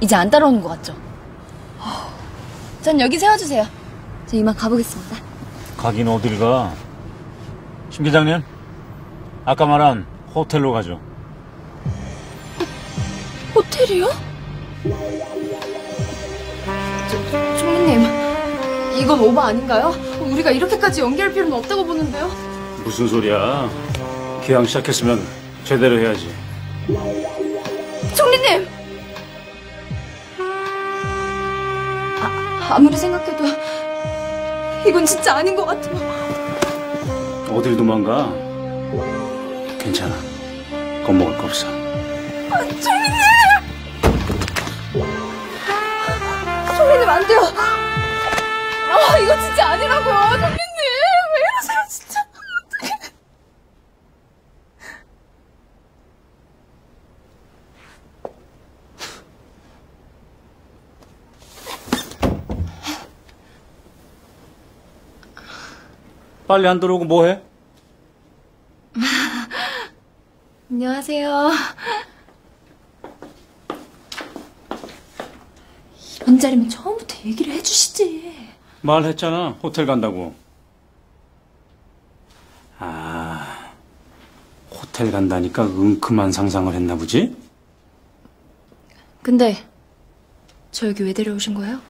이제 안 따라오는 것 같죠? 전 여기 세워주세요. 저 이만 가보겠습니다. 가긴 어딜 가? 심 기장님, 아까 말한 호텔로 가죠. 호텔이요? 총리님, 이건 오버 아닌가요? 우리가 이렇게까지 연기할 필요는 없다고 보는데요. 무슨 소리야? 기왕 시작했으면 제대로 해야지. 총리님! 아무리 생각해도 이건 진짜 아닌 것 같아요. 어딜 도망가? 괜찮아. 겁먹을 거 없어. 총리님! 총리님 안 돼요. 이거 진짜 아니라고요. 총리님 왜 이러세요 진짜. 빨리 안 들어오고 뭐해? 안녕하세요. 이런 자리면 처음부터 얘기를 해주시지. 말했잖아. 호텔 간다고. 아, 호텔 간다니까 은큼한 상상을 했나 보지? 근데 저 여기 왜 데려오신 거예요?